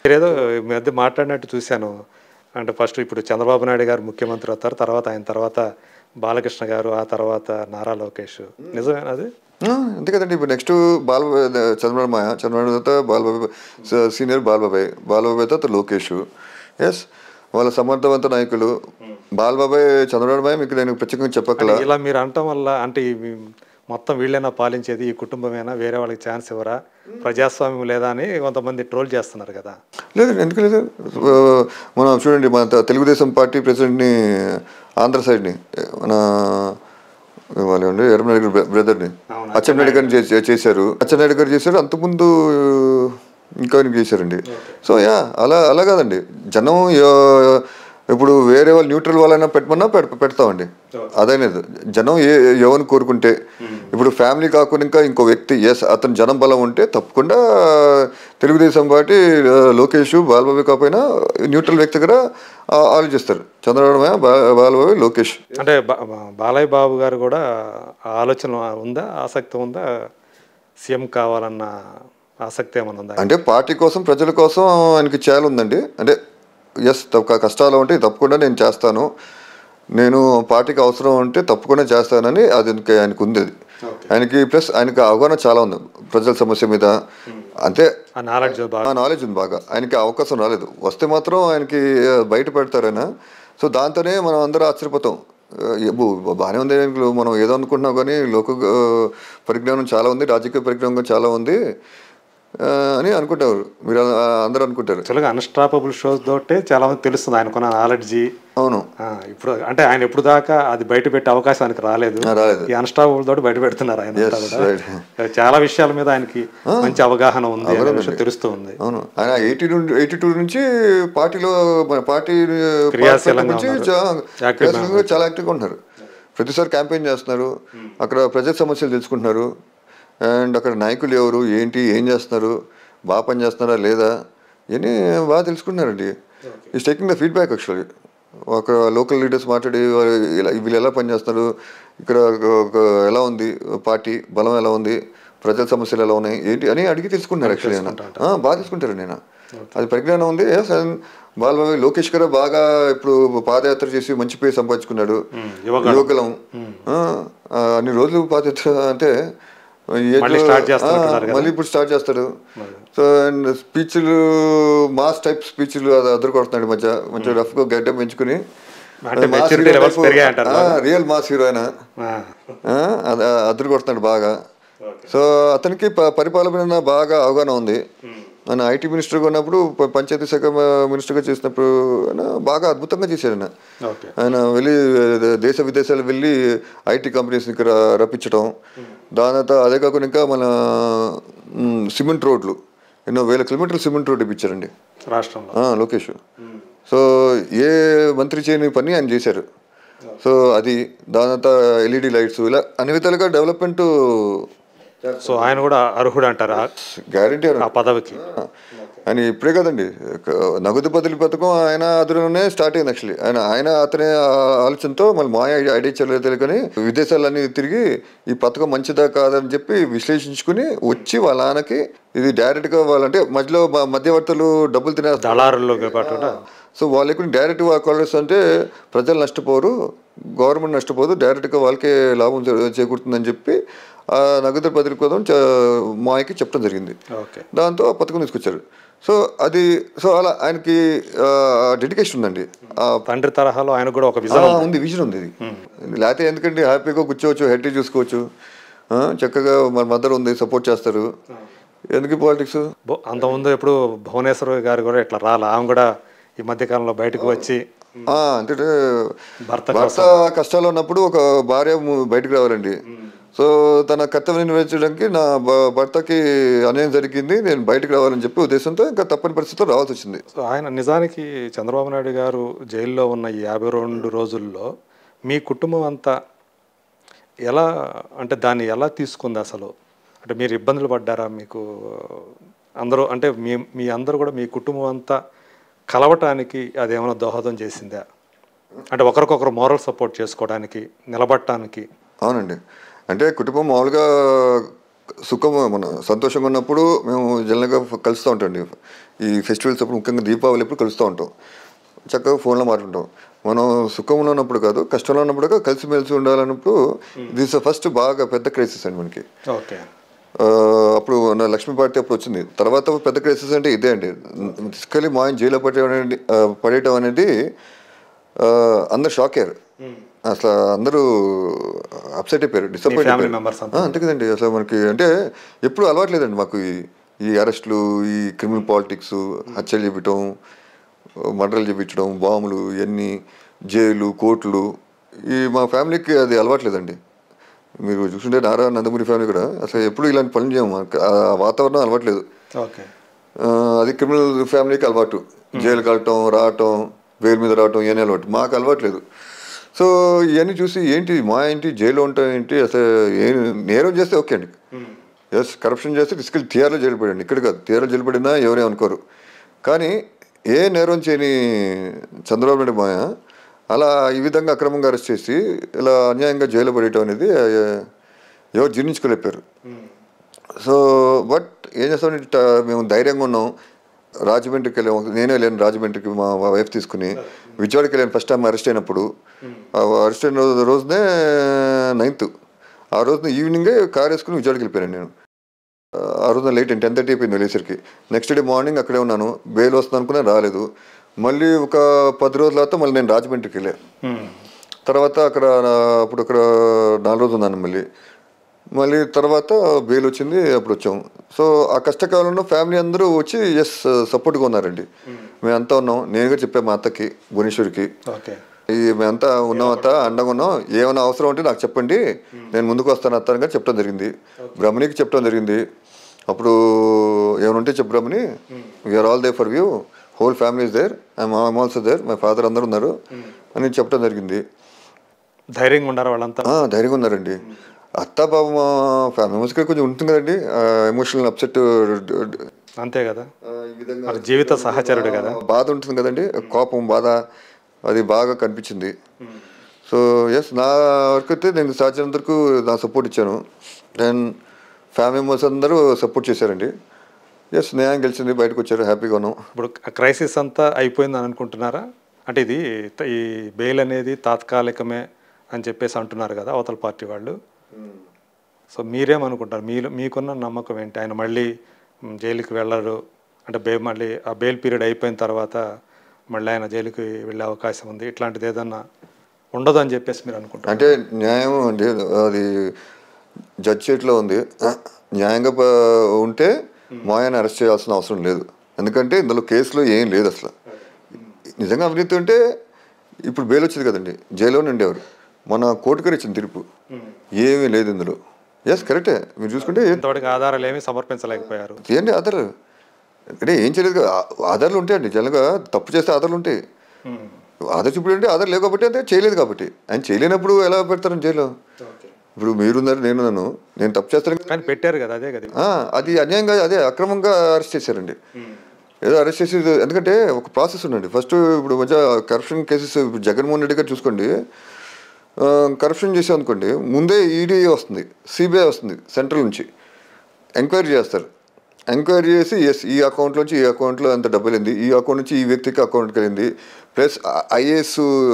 మీరేదో ఈ మధ్య మాట్లాడినట్టు చూశాను. అంటే ఫస్ట్ ఇప్పుడు చంద్రబాబు నాయుడు గారు ముఖ్యమంత్రి అవుతారు. తర్వాత ఆయన తర్వాత బాలకృష్ణ గారు, ఆ తర్వాత నారా లోకేష్. నిజమేనా అది? అంతే కదండి. ఇప్పుడు నెక్స్ట్ చంద్రబాబు తర్వాత బాలబాబు, సీనియర్ బాలబాబాయ్ తర్వాత లోకేష్. ఎస్, వాళ్ళ సమర్థవంత నాయకులు. బాలబాబాయ్, చంద్రబాబు మీకు నేను ప్రత్యేకంగా చెప్పగల. ఇలా మీరు అనటం వల్ల అంటే మొత్తం వీళ్ళైనా పాలించేది, ఈ కుటుంబమేనా, వేరే వాళ్ళకి ఛాన్స్ ఇవ్వరా, ప్రజాస్వామ్యం లేదా అని కొంతమంది ట్రోల్ చేస్తున్నారు కదా. లేదండి, ఎందుకు లేదు. మనం చూడండి, మన తెలుగుదేశం పార్టీ ప్రెసిడెంట్ని ఆంధ్ర సైడ్ని మన వాళ్ళండి ఎర్రమనాయుడు బ్రదర్ని అచ్చెన్నాయుడు గారిని చేశారు. అచ్చెన్నాయుడు గారు చేశారు, అంతకుముందు ఇంకా చేశారండి. సో అలా కాదండి. జనం ఇప్పుడు వేరే వాళ్ళు న్యూట్రల్ వాళ్ళైనా పెట్టమన్నా పెడతామండి. అదనేది జనం ఎవరిని కోరుకుంటే. ఇప్పుడు ఫ్యామిలీ కాకుండా ఇంకా ఇంకో వ్యక్తి అతను జనం బలం ఉంటే తప్పకుండా తెలుగుదేశం పార్టీ లోకేష్, బాలబాబు కాకపోయినా న్యూట్రల్ వ్యక్తి కూడా ఆలోచిస్తారు. చంద్రబాబు, బాలబాబు, లోకేష్. అంటే బాలయ్య బాబు గారు కూడా ఆలోచన ఉందా, ఆసక్తి ఉందా, సీఎం కావాలన్న ఆసక్తి ఏమైనా ఉందా? అంటే పార్టీ కోసం, ప్రజల కోసం ఆయనకి చాలా ఉందండి. అంటే కష్టాలు ఉంటే తప్పకుండా నేను చేస్తాను, నేను పార్టీకి అవసరం ఉంటే తప్పకుండా చేస్తానని అది ఆయనకు ఉంది. ఆయనకి ప్లస్ ఆయనకి అవగాహన చాలా ఉంది ప్రజల సమస్య మీద. అంతే, నాలెడ్జ్ ఉంది బాగా. ఆయనకి అవకాశం రాలేదు, వస్తే మాత్రం ఆయనకి బయట పెడతారు ఆయన. సో దాంతోనే మనం అందరూ ఆశ్చర్యపోతాం. బాగానే ఉంది, మనం ఏదో అనుకుంటున్నాం కానీ లోక పరిజ్ఞానం చాలా ఉంది, రాజకీయ పరిజ్ఞానం చాలా ఉంది అని అనుకుంటారు. మీరు అందరూ అనుకుంటారు. యాక్చువల్గా అన్స్టాపబుల్ షోస్ తోటే చాలా మంది తెలుస్తుంది ఆయనకున్న నాలెడ్జి. అవును, ఇప్పుడు అంటే ఆయన ఎప్పుడు దాకా అది బయట పెట్టే అవకాశానికి రాలేదు. ఈ అన్స్టాపబుల్ తోటి బయట పెడుతున్నారు ఆయన. చాలా విషయాల మీద ఆయనకి మంచి అవగాహన ఉంది, తెలుస్తూ ఉంది. అవును, ఆయన 82 నుంచి పార్టీలో పార్టీ చాలా యాక్టివ్గా ఉంటున్నారు. ప్రతిసారి క్యాంపెయిన్ చేస్తున్నారు, అక్కడ ప్రజల సమస్యలు తెలుసుకుంటున్నారు. అండ్ అక్కడ నాయకులు ఎవరు, ఏంటి, ఏం చేస్తున్నారు, బాగా పని చేస్తున్నారా లేదా అని బాగా తెలుసుకుంటున్నారండి. Is taking the feedback. Actually ఒక లోకల్ లీడర్స్ మాట్లాడి వీళ్ళు ఎలా పనిచేస్తున్నారు, ఇక్కడ ఎలా ఉంది పార్టీ బలం, ఎలా ఉంది, ప్రజల సమస్యలు ఎలా ఉన్నాయి, ఏంటి అని అడిగి తెలుసుకుంటున్నారు. యాక్చువల్లీ బాగా తెలుసుకుంటారు. నేను అది పరిజ్ఞానం ఉంది. బాలబాబు, లోకేష్ గారు బాగా ఇప్పుడు పాదయాత్ర చేసి మంచి పేరు సంపాదించుకున్నాడు. యువకులం అన్ని రోజులు పాదయాత్ర అంటే మళ్ళీ ఇప్పుడు స్టార్ట్ చేస్తాడు. సో అండ్ స్పీచ్లు, మాస్ టైప్ స్పీచ్లు అదరు కొడుతున్నాడు. మంచిగా రఫ్గా గడ్డ పెంచుకుని రియల్ మాస్ హీరో ఆయన అదరు కొడుతున్నాడు బాగా. సో అతనికి పరిపాలన బాగా అవగాహన ఉంది. ఆయన ఐటీ మినిస్టర్గా ఉన్నప్పుడు, పంచాయతీ శాఖ మినిస్టర్గా చేసినప్పుడు బాగా అద్భుతంగా చేశాడు. ఆయన వెళ్ళి దేశ విదేశాలు వెళ్ళి ఐటీ కంపెనీస్ ఇక్కడ రప్పించడం. దాని తర్వాత అదే కాకుండా ఇంకా మన సిమెంట్ రోడ్లు, ఎన్నో వేల కిలోమీటర్లు సిమెంట్ రోడ్డు ఇప్పించారండి రాష్ట్రంలో లోకేష్. సో ఏ మంత్రి చేయని పని ఆయన చేశారు. సో అది దాని తర్వాత ఎల్ఈడి లైట్స్, ఇలా అన్ని విధాలుగా డెవలప్మెంట్. సో ఆయన కూడా అర్హుడు అంటారా? గ్యారంటీ ఆ పదవికి. ఆయన ఇప్పుడే కదండి, నగదు బదిలీ పథకం ఆయన అదులోనే స్టార్ట్ అయింది. యాక్చువల్లీ అతని ఆలోచనతో మళ్ళీ మా ఐడియా చేయలేదు కానీ విదేశాలన్నీ తిరిగి ఈ పథకం మంచిదా కాదని చెప్పి విశ్లేషించుకుని వచ్చి వాళ్ళ నాన్నకి ఇది డైరెక్ట్గా వాళ్ళంటే మధ్యలో మధ్యవర్తులు డబ్బులు తినేస్తారు, దళారుల్లోకి పాటు. సో వాళ్ళకి డైరెక్ట్గా కాలర్స్ అంటే ప్రజలు నష్టపోరు, గవర్నమెంట్ నష్టపోదు, డైరెక్ట్గా వాళ్ళకే లాభం చేకూరుతుందని చెప్పి ఆ నగదు బదిలీ పథకం మాయకి చెప్పడం జరిగింది. దాంతో ఆ పథకం తీసుకొచ్చారు. సో అలా ఆయనకి డెడికేషన్ ఉందండి. తండ్రి తరహాలో ఆయన కూడా ఒక విజన్ ఉంది. ఇది లేకపోతే ఎందుకంటే హ్యాపీగా కూర్చోవచ్చు, హెడ్ చూసుకోవచ్చు, చక్కగా మన మదర్ ఉంది, సపోర్ట్ చేస్తారు. ఎందుకు పాలిటిక్స్? అంతకుముందు ఎప్పుడు భువనేశ్వర్ గారు కూడా ఇట్లా రాలా, ఆమె కూడా ఈ మధ్యకాలంలో బయటకు వచ్చి అంటే భర్త కష్టాలు ఉన్నప్పుడు ఒక భార్య బయటకు రావాలండి. సో తన కర్తవ్యం నెరవేర్చడానికి నా భర్తకి అన్యాయం జరిగింది, నేను బయటకు రావాలని చెప్పి ఉద్దేశంతో ఇంకా తప్పని పరిస్థితిలో రావాల్సి వచ్చింది. సో ఆయన నిజానికి చంద్రబాబు నాయుడు గారు జైల్లో ఉన్న ఈ 52 రోజుల్లో మీ కుటుంబం అంతా ఎలా, అంటే దాన్ని ఎలా తీసుకుంది అసలు? అంటే మీరు ఇబ్బందులు పడ్డారా? మీకు అందరూ అంటే మీ అందరూ కూడా మీ కుటుంబం అంతా కలవటానికి అదేమైనా దోహదం చేసిందా? అంటే ఒకరికొకరు మోరల్ సపోర్ట్ చేసుకోవడానికి, నిలబడటానికి. అవునండి, అంటే కుటుంబం మామూలుగా సుఖం మన సంతోషంగా ఉన్నప్పుడు మేము జనరల్గా కలుస్తూ ఉంటాం. ఈ ఫెస్టివల్స్ అప్పుడు ముఖ్యంగా దీపావళి ఎప్పుడు కలుస్తూ ఉంటాం, చక్కగా ఫోన్లో మాట్లాడుకుంటాం. మనం సుఖంలో ఉన్నప్పుడు కాదు, కష్టంలో ఉన్నప్పుడు కాదు, కలిసిమెలిసి ఉండాలన్నప్పుడు దిస్ ఫస్ట్ బాగా పెద్ద క్రైసిస్ అండి మనకి. ఓకే. అప్పుడు నా లక్ష్మీ పార్టీ అప్పుడు వచ్చింది. తర్వాత పెద్ద క్రైసిస్ అంటే ఇదే అండి. తీసుకెళ్ళి మా ఆయన జైల్లో పడేయడం అనేది అందరు షాక్ అయ్యారు. అసలు అందరూ అప్సెట్ అయిపోయారు, డిసప్పాయింట్ అయిపోయారు. అంతే కదండి. అసలు మనకి అంటే ఎప్పుడు అలవాట్లేదండి మాకు ఈ అరెస్టులు, ఈ క్రిమినల్ పాలిటిక్స్, హత్యలు చేపించడం, మర్డర్లు చేపించడం, బాంబులు, ఇవన్నీ జైలు, కోర్టులు, మా ఫ్యామిలీకి అది అలవాట్లేదండి. మీరు చూస్తుంటే నందమూరి ఫ్యామిలీ కూడా అసలు ఎప్పుడు ఇలాంటి పనులు చేయము, మనకు ఆ వాతావరణం అలవాట్లేదు. అది క్రిమినల్ ఫ్యామిలీకి అలవాటు, జైలుకి వెళ్ళటం, రావటం, బెయిల్ మీద రావటం, ఇవన్నీ అలవాటు. మాకు అలవాట్లేదు. సో ఇవన్నీ చూసి ఏంటి మా ఏంటి జైల్లో ఉంటాం ఏంటి, అసలు ఏం నేరం చేస్తే ఓకే అండి, ఎస్ కరప్షన్ చేస్తే తీసుకెళ్ళి తీఆర్లో జైలు పడండి, ఇక్కడ కాదు తీఆర్లో జైలు పడినా ఎవరేమనుకోరు. కానీ ఏ నేరం చేయని చంద్రబాబు నాయుడు మాయ అలా ఈ విధంగా అక్రమంగా అరెస్ట్ చేసి ఇలా అన్యాయంగా జైలు పడేయటం అనేది ఎవరు జీర్ణించుకోలేపారు. సో బట్ ఏం చేస్తామంటే మేము ధైర్యంగా ఉన్నాం. రాజమండ్రికి వెళ్ళాము, నేనే వెళ్ళాను రాజమండ్రికి మా వైఫ్ తీసుకుని. విజయవాడకి వెళ్ళాను ఫస్ట్ టైం అరెస్ట్ అయినప్పుడు. అరెస్ట్ అయిన రోజునే 9th, ఆ రోజున ఈవినింగే కార్ వేసుకుని విజయవాడకి వెళ్ళిపోయాను నేను. ఆ రోజున లేట్ 10:30 అయిపోయింది వెళ్ళేసరికి. నెక్స్ట్ డే మార్నింగ్ అక్కడే ఉన్నాను. బెయిల్ వస్తుంది అనుకున్నా, రాలేదు. మళ్ళీ ఒక 10 రోజుల తర్వాత మళ్ళీ నేను రాజమండ్రికి వెళ్ళాను. తర్వాత అక్కడ 4 రోజులు ఉన్నాను. మళ్ళీ తర్వాత బెయిల్ వచ్చింది, అప్పుడు వచ్చాము. సో ఆ కష్టకాలంలో ఫ్యామిలీ అందరూ వచ్చి సపోర్ట్గా ఉన్నారండి. మేమంతా ఉన్నాం. నేను కూడా చెప్పాను మా అత్తకి, భువనేశ్వరికి, మేమంతా ఉన్నాం, అత్త అండగా ఉన్నాం, ఏమైనా అవసరం ఉంటే నాకు చెప్పండి, నేను ముందుకు వస్తాను అత్త అని చెప్పడం జరిగింది. బ్రహ్మణికి చెప్పడం జరిగింది. అప్పుడు ఏమైనా ఉంటే చెప్పు Brahmani, we are all there for you, whole family is there, I'm also there, my father అందరూ ఉన్నారు అని చెప్పడం జరిగింది. ధైర్యంగా ఉన్నారు వాళ్ళంతా? ధైర్యంగా ఉన్నారండి. అత్త బాబు మా ఫ్యామిలీస్కి కొంచెం ఉంటుంది కదండి ఎమోషనల్ అప్సెట్, అంతే కదా, ఈ విధంగా జీవిత సహచరుడు కదా, బాధ ఉంటుంది కదండి, కోపం, బాధ, అది బాగా కనిపించింది. సో ఎస్ నా వరకు అయితే నేను సాధ్యమైనంత వరకు నా సపోర్ట్ ఇచ్చాను. దెన్ ఫ్యామిలీ మెంబర్స్ అందరూ సపోర్ట్ చేశారండి. ఎస్ న్యాయం గెలిచింది, బయటకు వచ్చారు, హ్యాపీగా ఉన్నాం. ఇప్పుడు క్రైసిస్ అంతా అయిపోయిందని అనుకుంటున్నారా? అంటే ఇది ఈ బెయిల్ అనేది తాత్కాలికమే అని చెప్పేసి అంటున్నారు కదా అవతల పార్టీ వాళ్ళు. సో మీరేమనుకుంటారు? మీకున్న నమ్మకం ఏంటి? ఆయన మళ్ళీ జైలుకి వెళ్ళరు అంటే మళ్ళీ ఆ బెయిల్ పీరియడ్ అయిపోయిన తర్వాత మళ్ళీ ఆయన జైలుకి వెళ్ళే అవకాశం ఉంది, ఇట్లాంటిది ఏదన్నా ఉండదు అని చెప్పేసి మీరు అనుకుంటారు? అంటే న్యాయం అంటే అది జడ్జి చేతిలో ఉంది. న్యాయంగా ఉంటే మా ఆయన అరెస్ట్ చేయాల్సిన అవసరం లేదు. ఎందుకంటే ఇందులో కేసులో ఏం లేదు. అసలు నిజంగా అవినీతి ఉంటే ఇప్పుడు బెయిల్ వచ్చింది కదండి, జైల్లోనే ఉండేవారు. మన కోర్టు గారు ఇచ్చిన తీర్పు ఏమీ లేదు ఇందులో. ఎస్ కరెక్టే, మీరు చూసుకుంటే ఆధారాలు ఏమీ సమర్పించలేకపోయారు. ఏంటి ఆధారాలు అంటే ఏం చేయలేదు. ఆధారాలు ఉంటాయండి, జనరల్గా తప్పు చేస్తే ఆధారాలు ఉంటాయి. ఆధార్ చూపించంటే ఆధార్ లేవు కాబట్టి అంటే చేయలేదు కాబట్టి. ఆయన చేయలేనప్పుడు ఎలా పెడతారని జైల్లో? ఇప్పుడు మీరున్నారు, నేను తప్పు చేస్తాను కానీ పెట్టారు కదా, అదే కదా, అది అన్యాయంగా, అదే అక్రమంగా అరెస్ట్ చేశారండి. ఏదో అరెస్ట్ చేసి, ఎందుకంటే ఒక ప్రాసెస్ ఉందండి. ఫస్ట్ ఇప్పుడు మధ్య కరప్షన్ కేసెస్ జగన్మోహన్ రెడ్డి గారు చూసుకోండి, కరప్షన్ చేసాం అనుకోండి, ముందే ఈడీ వస్తుంది, సిబిఐ వస్తుంది, సెంట్రల్ నుంచి ఎంక్వైరీ చేస్తారు. ఎంక్వైరీ చేసి ఈ అకౌంట్లోంచి ఈ అకౌంట్లో ఎంత డబ్బులు వెళ్ళింది, ఈ అకౌంట్ నుంచి ఈ వ్యక్తికి అకౌంట్కి వెళ్ళింది, ప్లస్ ఐఏఎస్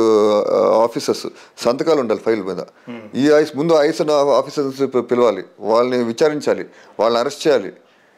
ఆఫీసర్స్ సంతకాలు ఉండాలి ఫైల్ మీద. ముందు ఐఏఎస్ ఆఫీసర్స్ పిలవాలి, వాళ్ళని విచారించాలి, వాళ్ళని అరెస్ట్ చేయాలి,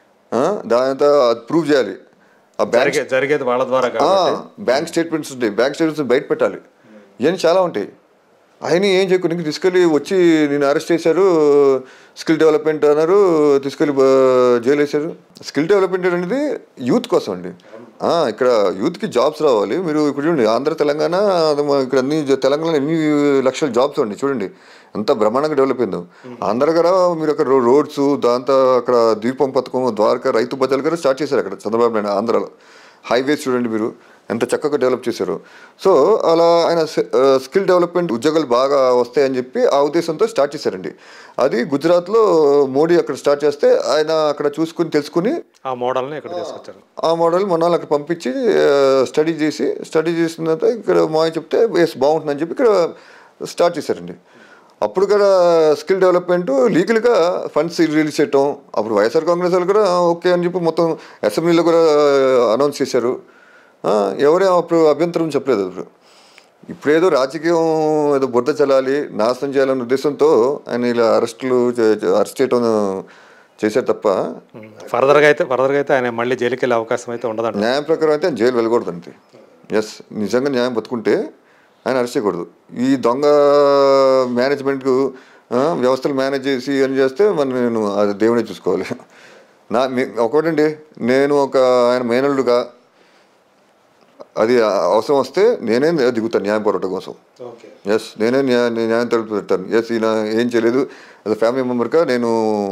దానితో ప్రూవ్ చేయాలి. జరిగేది వాళ్ళ ద్వారా. బ్యాంక్ స్టేట్మెంట్స్ ఉంటాయి, బ్యాంక్ స్టేట్మెంట్స్ బయట పెట్టాలి. ఇవన్నీ చాలా ఉంటాయి. ఆయన ఏం చేయకుండా తీసుకెళ్ళి వచ్చి నేను అరెస్ట్ చేశారు, స్కిల్ డెవలప్మెంట్ అన్నారు, తీసుకెళ్ళి జైలు వేశారు. స్కిల్ డెవలప్మెంట్ అనేది యూత్ కోసం అండి. ఇక్కడ యూత్కి జాబ్స్ రావాలి. మీరు ఇప్పుడు చూడండి, ఆంధ్ర తెలంగాణ, ఇక్కడ తెలంగాణలో ఎన్ని లక్షల జాబ్స్ అండి. చూడండి ఎంత బ్రహ్మాండంగా డెవలప్ అయిందో. ఆంధ్ర గారు మీరు అక్కడ రోడ్స్, దాంతో అక్కడ ద్వీపం పథకం, ద్వారకా రైతు బజార్లు గారు స్టార్ట్ చేశారు అక్కడ చంద్రబాబు నాయుడు. ఆంధ్రాలో హైవేస్ చూడండి మీరు ఎంత చక్కగా డెవలప్ చేశారు. సో అలా ఆయన స్కిల్ డెవలప్మెంట్ ఉద్యోగాలు బాగా వస్తాయని చెప్పి ఆ ఉద్దేశంతో స్టార్ట్ చేశారండి. అది గుజరాత్లో మోడీ అక్కడ స్టార్ట్ చేస్తే ఆయన అక్కడ చూసుకుని తెలుసుకుని ఆ మోడల్ని ఇక్కడ తీసుకొచ్చారు. ఆ మోడల్ మన వాళ్ళు అక్కడ పంపించి స్టడీ చేసిన తర్వాత ఇక్కడ మా చెప్తే బాగుంటుందని చెప్పి ఇక్కడ స్టార్ట్ చేశారండి. అప్పుడు కూడా స్కిల్ డెవలప్మెంట్ లీగల్గా ఫండ్స్ రిలీజ్ చేయటం, అప్పుడు వైఎస్ఆర్ కాంగ్రెస్ వాళ్ళు కూడా ఓకే అని చెప్పి మొత్తం అసెంబ్లీలో కూడా అనౌన్స్ చేశారు. ఎవరే అప్పుడు అభ్యంతరం చెప్పలేదు. ఇప్పుడు ఏదో రాజకీయం ఏదో బురద చల్లాలి, నాశనం చేయాలనే ఉద్దేశంతో ఆయన ఇలా అరెస్ట్ చేయటం చేశారు తప్ప ఫర్దర్గా అయితే ఆయన మళ్ళీ జైలుకి వెళ్ళే అవకాశం అయితే ఉండదు. న్యాయం ప్రకారం అయితే ఆయన జైలు వెళ్ళకూడదు అంతే. ఎస్, నిజంగా న్యాయం బతుకుంటే ఆయన అరెస్ట్ చేయకూడదు. ఈ దొంగ మేనేజ్మెంట్కు వ్యవస్థలు మేనేజ్ చేసి అని చేస్తే నేను అది దేవుడే చూసుకోవాలి. ఒకటండి, నేను ఆయన మేనల్లుగా అది అవసరం వస్తే నేనే దిగుతాను న్యాయం పోరాటం కోసం. ఎస్, నేనే న్యాయం తలుపు పెడతాను. ఎస్, ఈయన ఏం చేయలేదు, అది ఫ్యామిలీ మెంబర్గా నేను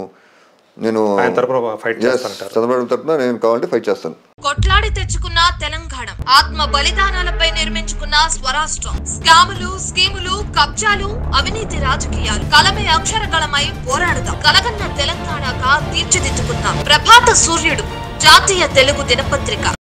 చంద్రబాబు తరఫున నేను కావాలంటే ఫైట్ చేస్తాను. కొట్లాడి తెచ్చుకున్న తెలంగాణ, ఆత్మ బలిదానాలపై నిర్మించుకున్న స్వరాష్ట్రం, స్కాములు, స్కీములు, కబ్జాలు, అవినీతి రాజకీయాలు, కలమే అక్షరకళమై పోరాడుదాం. కలగన్న తెలంగాణగా తీర్చిదిద్దుకున్నాం. ప్రభాత సూర్యుడు, జాతీయ తెలుగు దినపత్రిక.